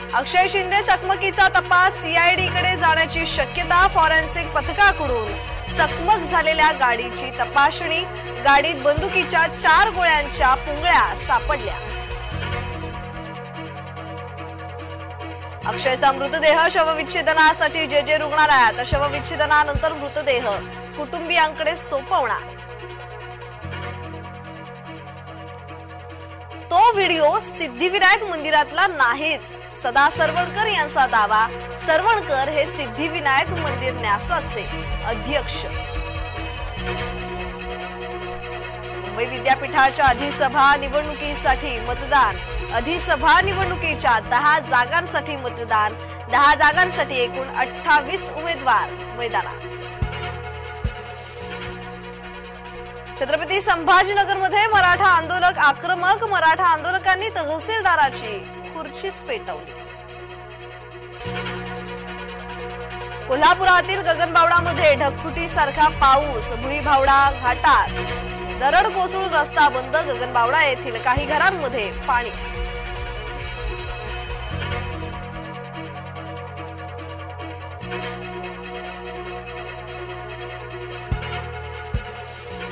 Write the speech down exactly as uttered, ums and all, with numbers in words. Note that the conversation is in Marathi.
अक्षय शिंदे चकमकीचा तपास सीआयडी कडे जाण्याची शक्यता। फॉरेन्सिक पथकाकडून चकमक झालेल्या गाडीची तपासणी। गाडीत बंदुकीच्या चार गोळ्यांच्या पुंगळ्या सापडल्या। अक्षयचा मृतदेह शवविच्छेदनासाठी जे जे रुग्णालयात। शवविच्छेदनानंतर मृतदेह कुटुंबियांकडे सोपवणार। तो व्हिडिओ सिद्धिविनायक मंदिरातला नाहीच, सदा सरवणकर यांचा दावा। सरवणकर हे सिद्धिविनायक मंदिर न्यासाचे अध्यक्ष। मुंबई विद्यापीठाच्या अधिसभा निवडणुकीसाठी मतदान। अधिसभा निवडणुकीच्या दहा जागांसाठी मतदान। दहा जागांसाठी एकूण अठ्ठावीस उमेदवार मैदानात। छत्रपती संभाजीनगरमध्ये मराठा आंदोलक आक्रमक। मराठा आंदोलकांनी तहसीलदाराची खुर्चीच पेटवली। कोल्हापुरातील गगनबावडामध्ये ढगफुटीसारखा पाऊस। भुईभावडा घाटात दरड कोसळून रस्ता बंद। गगनबावडा येथील काही घरांमध्ये पाणी।